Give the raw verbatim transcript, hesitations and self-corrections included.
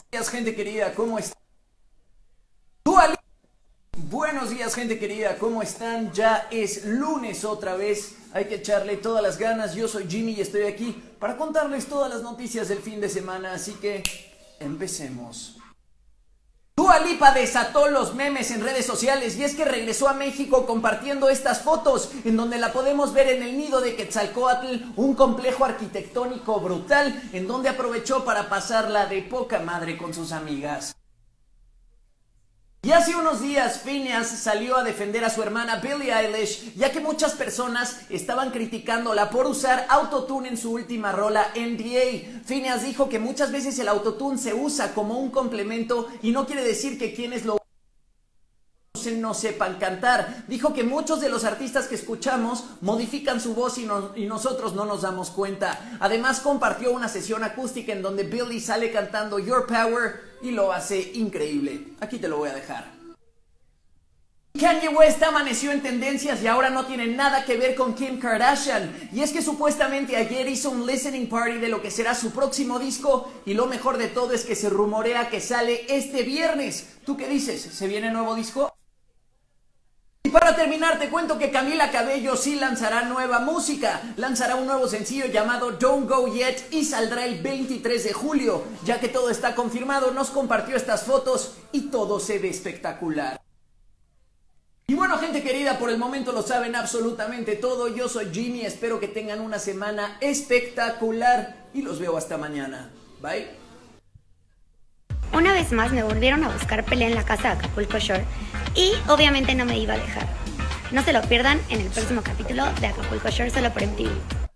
días, gente querida, ¿cómo están? Dua Lipa. Buenos días, gente querida, ¿cómo están? Ya es lunes otra vez, hay que echarle todas las ganas. Yo soy Jimmy y estoy aquí para contarles todas las noticias del fin de semana, así que empecemos. Dua Lipa desató los memes en redes sociales y es que regresó a México compartiendo estas fotos en donde la podemos ver en el nido de Quetzalcóatl, un complejo arquitectónico brutal en donde aprovechó para pasarla de poca madre con sus amigas. Y hace unos días Finneas salió a defender a su hermana Billie Eilish, ya que muchas personas estaban criticándola por usar autotune en su última rola N D A. Finneas dijo que muchas veces el autotune se usa como un complemento y no quiere decir que quienes lo usen no sepan cantar. Dijo que muchos de los artistas que escuchamos modifican su voz y, no, y nosotros no nos damos cuenta. Además compartió una sesión acústica en donde Billie sale cantando Your Power y lo hace increíble. Aquí te lo voy a dejar. Kanye West amaneció en tendencias y ahora no tiene nada que ver con Kim Kardashian. Y es que supuestamente ayer hizo un listening party de lo que será su próximo disco y lo mejor de todo es que se rumorea que sale este viernes. ¿Tú qué dices? ¿Se viene nuevo disco? Y para terminar te cuento que Camila Cabello sí lanzará nueva música, lanzará un nuevo sencillo llamado Don't Go Yet y saldrá el veintitrés de julio, ya que todo está confirmado, nos compartió estas fotos y todo se ve espectacular. Y bueno, gente querida, por el momento lo saben absolutamente todo, yo soy Jimmy, espero que tengan una semana espectacular y los veo hasta mañana, bye. Una vez más me volvieron a buscar pelea en la casa de Acapulco Shore y obviamente no me iba a dejar. No se lo pierdan en el próximo capítulo de Acapulco Shore solo por M T V.